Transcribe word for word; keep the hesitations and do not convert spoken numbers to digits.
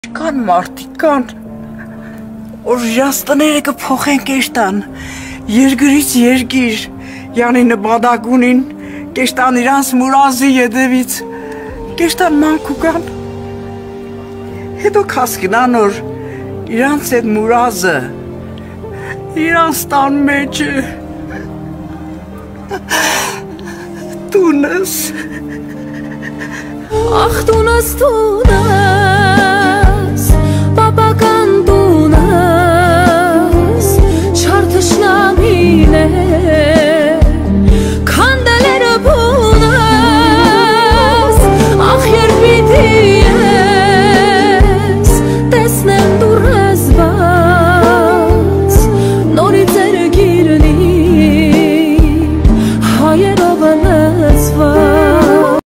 Կան մարդիկ կան, որ իրանց տները կփոխեն կեշտան, երկրից երկիր, յանի նպատակ ունին, կեշտան իրանց մուրազի ետևից, կեշտան մանքու կան, հետո կասկնան որ իրանց այդ մուրազը, իրանց տան մեջ է, տունս, ախ տունս տունս